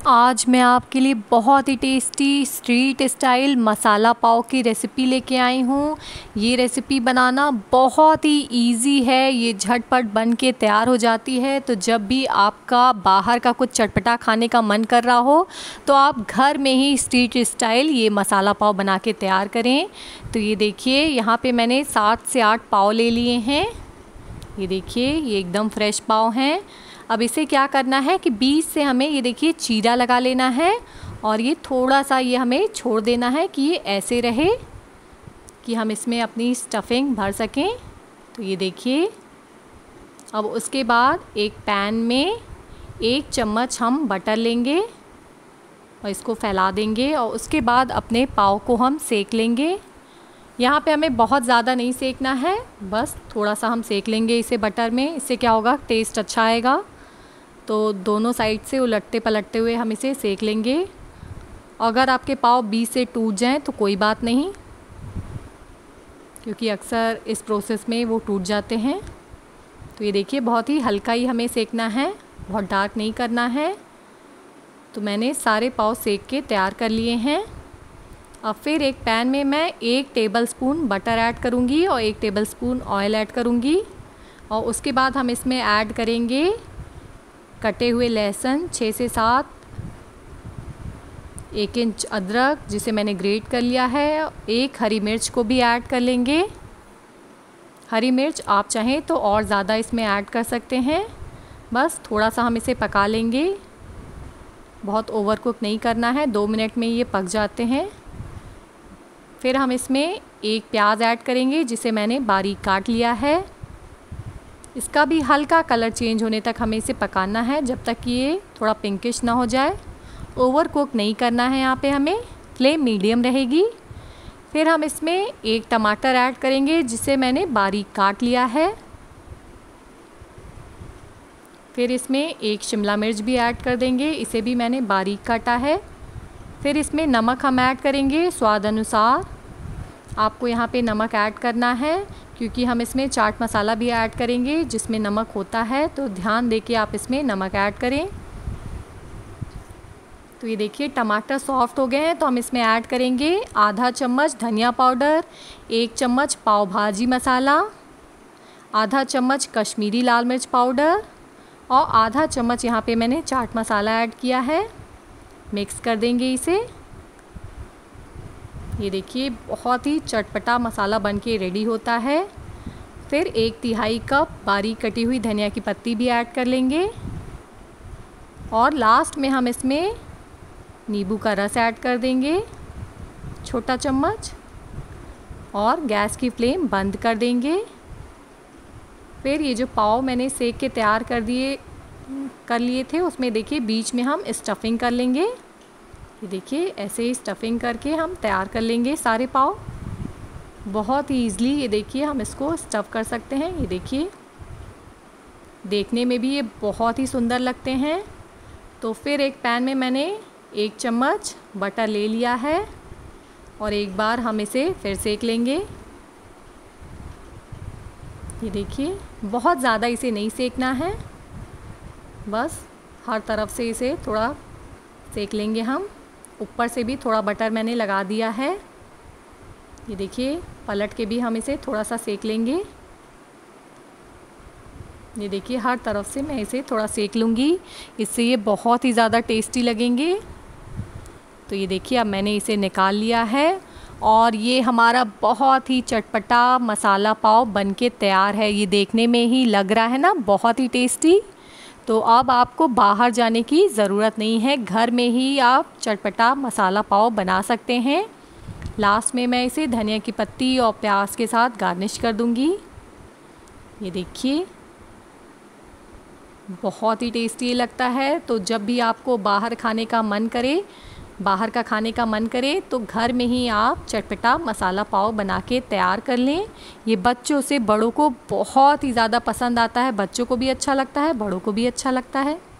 आज मैं आपके लिए बहुत ही tasty street style masala pav की रेसिपी लेके आई हूँ। ये रेसिपी बनाना बहुत ही इजी है, ये झटपट बन के तैयार हो जाती है। तो जब भी आपका बाहर का कुछ चटपटा खाने का मन कर रहा हो तो आप घर में ही स्ट्रीट स्टाइल ये मसाला पाव बना के तैयार करें। तो ये देखिए, यहाँ पे मैंने 7 से 8 पाव ले लिए हैं। ये देखिए, ये एकदम फ्रेश पाव हैं। अब इसे क्या करना है कि बीच से हमें ये देखिए चीरा लगा लेना है और ये थोड़ा सा ये हमें छोड़ देना है कि ये ऐसे रहे कि हम इसमें अपनी स्टफिंग भर सकें। तो ये देखिए, अब उसके बाद एक पैन में 1 चम्मच हम बटर लेंगे और इसको फैला देंगे और उसके बाद अपने पाव को हम सेक लेंगे। यहाँ पे हमें बहुत ज़्यादा नहीं सेकना है, बस थोड़ा सा हम सेक लेंगे इसे बटर में। इससे क्या होगा, टेस्ट अच्छा आएगा। तो दोनों साइड से उलटते पलटते हुए हम इसे सेक लेंगे। अगर आपके पाव बीच से टूट जाएं तो कोई बात नहीं, क्योंकि अक्सर इस प्रोसेस में वो टूट जाते हैं। तो ये देखिए, बहुत ही हल्का ही हमें सेकना है, बहुत डार्क नहीं करना है। तो मैंने सारे पाव सेक के तैयार कर लिए हैं। अब फिर एक पैन में मैं 1 टेबलस्पून बटर ऐड करूँगी और 1 टेबलस्पून ऑयल ऐड करूँगी। और उसके बाद हम इसमें ऐड करेंगे कटे हुए लहसुन 6 से 7, 1 इंच अदरक जिसे मैंने ग्रेट कर लिया है, 1 हरी मिर्च को भी ऐड कर लेंगे। हरी मिर्च आप चाहें तो और ज़्यादा इसमें ऐड कर सकते हैं। बस थोड़ा सा हम इसे पका लेंगे, बहुत ओवर कुक नहीं करना है, 2 मिनट में ये पक जाते हैं। फिर हम इसमें 1 प्याज ऐड करेंगे जिसे मैंने बारीक काट लिया है। इसका भी हल्का कलर चेंज होने तक हमें इसे पकाना है, जब तक कि ये थोड़ा पिंकिश ना हो जाए। ओवर कुक नहीं करना है, यहाँ पे हमें फ्लेम मीडियम रहेगी। फिर हम इसमें 1 टमाटर ऐड करेंगे जिसे मैंने बारीक काट लिया है। फिर इसमें 1 शिमला मिर्च भी ऐड कर देंगे, इसे भी मैंने बारीक काटा है। फिर इसमें नमक हम ऐड करेंगे स्वाद अनुसार। आपको यहाँ पे नमक ऐड करना है क्योंकि हम इसमें चाट मसाला भी ऐड करेंगे जिसमें नमक होता है, तो ध्यान देके आप इसमें नमक ऐड करें। तो ये देखिए, टमाटर सॉफ्ट हो गए हैं तो हम इसमें ऐड करेंगे आधा चम्मच धनिया पाउडर, 1 चम्मच पाव भाजी मसाला, आधा चम्मच कश्मीरी लाल मिर्च पाउडर और आधा चम्मच यहाँ पे मैंने चाट मसाला ऐड किया है। मिक्स कर देंगे इसे। ये देखिए, बहुत ही चटपटा मसाला बनके रेडी होता है। फिर 1/3 कप बारीक कटी हुई धनिया की पत्ती भी ऐड कर लेंगे और लास्ट में हम इसमें नींबू का रस ऐड कर देंगे, छोटा चम्मच, और गैस की फ्लेम बंद कर देंगे। फिर ये जो पाव मैंने सेक के तैयार कर लिए थे उसमें देखिए बीच में हम स्टफिंग कर लेंगे। ये देखिए, ऐसे ही स्टफिंग करके हम तैयार कर लेंगे सारे पाव। बहुत ही ईज़िली ये देखिए हम इसको स्टफ़ कर सकते हैं। ये देखिए, देखने में भी ये बहुत ही सुंदर लगते हैं। तो फिर एक पैन में मैंने 1 चम्मच बटर ले लिया है और एक बार हम इसे फिर सेक लेंगे। ये देखिए, बहुत ज़्यादा इसे नहीं सेकना है, बस हर तरफ से इसे थोड़ा सेक लेंगे हम। ऊपर से भी थोड़ा बटर मैंने लगा दिया है। ये देखिए, पलट के भी हम इसे थोड़ा सा सेक लेंगे। ये देखिए, हर तरफ से मैं इसे थोड़ा सेक लूँगी, इससे ये बहुत ही ज़्यादा टेस्टी लगेंगे। तो ये देखिए, अब मैंने इसे निकाल लिया है और ये हमारा बहुत ही चटपटा मसाला पाव बनके तैयार है। ये देखने में ही लग रहा है ना बहुत ही टेस्टी। तो अब आपको बाहर जाने की ज़रूरत नहीं है, घर में ही आप चटपटा मसाला पाव बना सकते हैं। लास्ट में मैं इसे धनिया की पत्ती और प्याज के साथ गार्निश कर दूंगी। ये देखिए, बहुत ही टेस्टी लगता है। तो जब भी आपको बाहर का खाने का मन करे तो घर में ही आप चटपटा मसाला पाव बना के तैयार कर लें। ये बच्चों से बड़ों को बहुत ही ज़्यादा पसंद आता है, बच्चों को भी अच्छा लगता है, बड़ों को भी अच्छा लगता है।